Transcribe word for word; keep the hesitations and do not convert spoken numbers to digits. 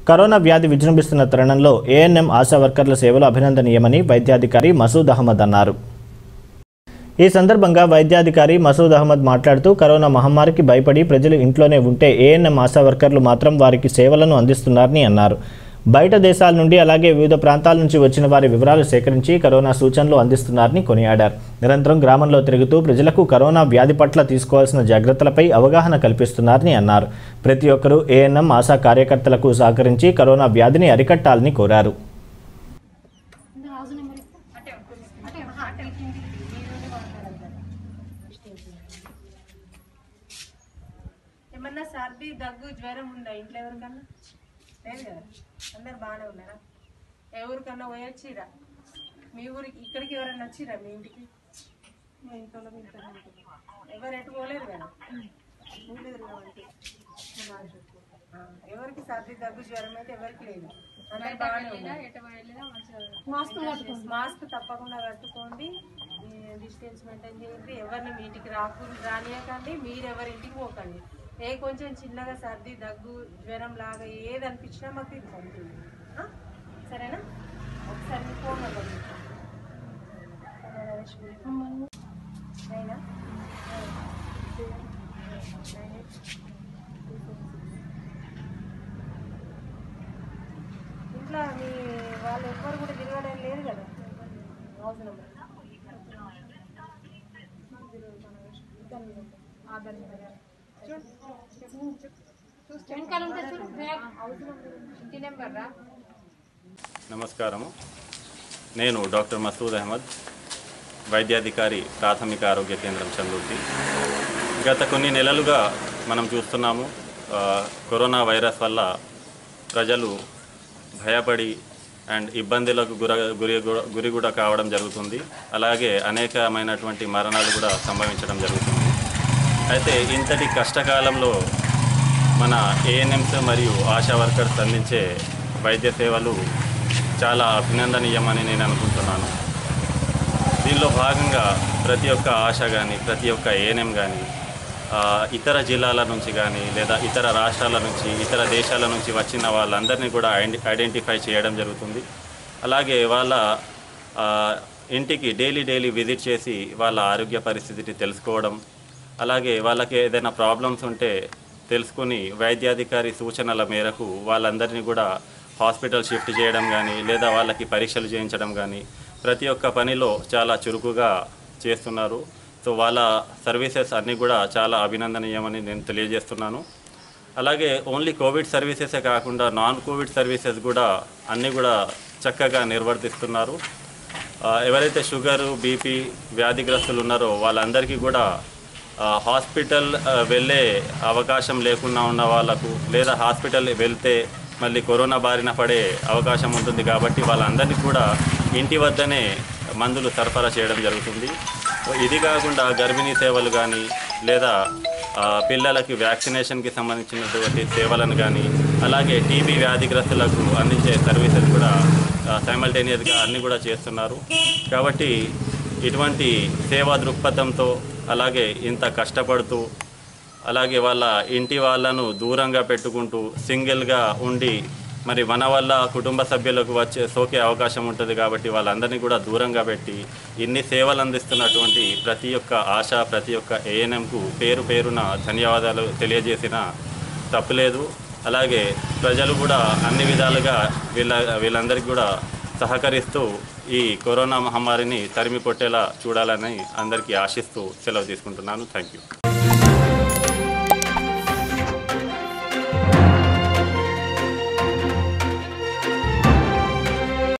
Corona వ్యాధి విజృంభిస్తున్న తరుణంలో ఏఎన్ఎం ఆశా వర్కర్ల సేవలు అభినందనీయమని వైద్యాధికారి మసూద్ అహ్మద్ అన్నారు. ఈ సందర్భంగా వైద్యాధికారి మసూద్ అహ్మద్ మాట్లాడుతూ కరోనా మహమ్మారికి భయపడి ప్రజలు ఇంట్లోనే ఉంటే ఏఎన్ఎం ఆశా వర్కర్లు మాత్రం వారికి సేవలను అందిస్తున్నారని అన్నారు. బయట దేశాల నుండి అలాగే వివిధ ప్రాంతాల నుంచి వచ్చిన వారి వివరాలు సేకరించి కరోనా సూచనలు అందిస్తున్నారని కొనియాడారు. నిరంతరం గ్రామంలో తిరుగుతూ ప్రజలకు కరోనా వ్యాధి పట్ల తీసుకోవాల్సిన జాగ్రత్తలపై అవగాహన కల్పిస్తున్నారని అన్నారు. ప్రతి ఒక్కరూ ఏఎన్ఎం ఆశా కార్యకర్తలకు సహకరించి కరోనా వ్యాధిని అరికట్టాలని కోరారు. ఏమన్నా సర్ది దగ్గు జ్వరం ఉందా ఇంట్లో ఎవరికన్నా? లేదు కదా, అందరు బాగానే ఉన్నారా? ఎవరికన్నా పోయొచ్చిరా? మీ ఊరికి ఇక్కడికి ఎవరన్నా వచ్చిరా? మీ ఇంటికి మీ ఇంట్లో ఎవరు ఎటు పోలేదు కదా, ఎవరికి సర్ది దగ్గు జ్వరం అయితే ఎవరికి లేదు, అందరు బాగానే ఉన్నారు. మాస్క్ తప్పకుండా కట్టుకోండి, డిస్టెన్స్ మెయింటైన్ చేయండి, ఎవరిని మీ ఇంటికి రాకు రానియకండి, మీరు ఎవరి ఇంటికి పోకండి. ఏ కొంచెం చిన్నగా సర్ది దగ్గు జ్వరం లాగా ఏది అనిపించినా మాకు ఇది పంపింది, సరేనా? ఒకసారి మీ ఫోన్ నెంబర్ అయినా ఇంట్లో మీ వాళ్ళు ఎవ్వరు కూడా తిరగడం లేదు కదా, హౌస్ నెంబర్ ఆధార్ నెంబర్ నమస్కారము. నేను డాక్టర్ మసూద్ అహ్మద్, వైద్యాధికారి ప్రాథమిక ఆరోగ్య కేంద్రం చందుర్తి. గత కొన్ని నెలలుగా మనం చూస్తున్నాము కరోనా వైరస్ వల్ల ప్రజలు భయపడి అండ్ ఇబ్బందులకు గుర గురి గురి కూడా కావడం జరుగుతుంది. అలాగే అనేకమైనటువంటి మరణాలు కూడా సంభవించడం జరుగుతుంది. అయితే ఇంతటి కష్టకాలంలో మన ఏఎన్ఎంస్ మరియు ఆశా వర్కర్స్ అందించే వైద్య సేవలు చాలా అభినందనీయమని నేను అనుకుంటున్నాను. దీనిలో భాగంగా ప్రతి ఒక్క ఆశ కానీ ప్రతి ఒక్క ఏఎన్ఎం కానీ ఇతర జిల్లాల నుంచి కానీ లేదా ఇతర రాష్ట్రాల నుంచి ఇతర దేశాల నుంచి వచ్చిన వాళ్ళందరినీ కూడా ఐడెంటిఫై చేయడం జరుగుతుంది. అలాగే వాళ్ళ ఇంటికి డైలీ డైలీ విజిట్ చేసి వాళ్ళ ఆరోగ్య పరిస్థితిని తెలుసుకోవడం, అలాగే వాళ్ళకి ఏదైనా ప్రాబ్లమ్స్ ఉంటే తెలుసుకుని వైద్యాధికారి సూచనల మేరకు వాళ్ళందరినీ కూడా హాస్పిటల్ షిఫ్ట్ చేయడం కానీ లేదా వాళ్ళకి పరీక్షలు చేయించడం కానీ ప్రతి ఒక్క పనిలో చాలా చురుకుగా చేస్తున్నారు. సో వాళ్ళ సర్వీసెస్ అన్నీ కూడా చాలా అభినందనీయమని నేను తెలియజేస్తున్నాను. అలాగే ఓన్లీ కోవిడ్ సర్వీసెసే కాకుండా నాన్ కోవిడ్ సర్వీసెస్ కూడా అన్నీ కూడా చక్కగా నిర్వర్తిస్తున్నారు. ఎవరైతే షుగరు బీపీ వ్యాధిగ్రస్తులు ఉన్నారో వాళ్ళందరికీ కూడా హాస్పిటల్ వెళ్ళే అవకాశం లేకుండా ఉన్న వాళ్ళకు లేదా హాస్పిటల్ వెళ్తే మళ్ళీ కరోనా బారిన పడే అవకాశం ఉంటుంది కాబట్టి వాళ్ళందరినీ కూడా ఇంటి వద్దనే మందులు సరఫరా చేయడం జరుగుతుంది. ఇది కాకుండా గర్భిణీ సేవలు కానీ లేదా పిల్లలకి వ్యాక్సినేషన్కి సంబంధించినటువంటి సేవలను కానీ అలాగే టీబీ వ్యాధిగ్రస్తులకు అందించే సర్వీసెస్ కూడా సైమల్టేనియస్గా అన్నీ కూడా చేస్తున్నారు. కాబట్టి ఇటువంటి సేవా దృక్పథంతో అలాగే ఇంత కష్టపడుతూ అలాగే వాళ్ళ ఇంటి వాళ్ళను దూరంగా పెట్టుకుంటూ సింగిల్గా ఉండి మరి మన వల్ల కుటుంబ సభ్యులకు వచ్చే సోకే అవకాశం ఉంటుంది కాబట్టి వాళ్ళందరినీ కూడా దూరంగా పెట్టి ఇన్ని సేవలు అందిస్తున్నటువంటి ప్రతి ఒక్క ఆశ ప్రతి ఒక్క ఏఎన్ఎంకు పేరు పేరున ధన్యవాదాలు తెలియజేసిన తప్పులేదు. అలాగే ప్రజలు కూడా అన్ని విధాలుగా వీళ్ళ వీళ్ళందరికీ కూడా సహకరిస్తూ ఈ కరోనా మహమ్మారిని తరిమి కొట్టేలా చూడాలని అందరికీ ఆశిస్తూ సెలవు తీసుకుంటున్నాను. Thank you.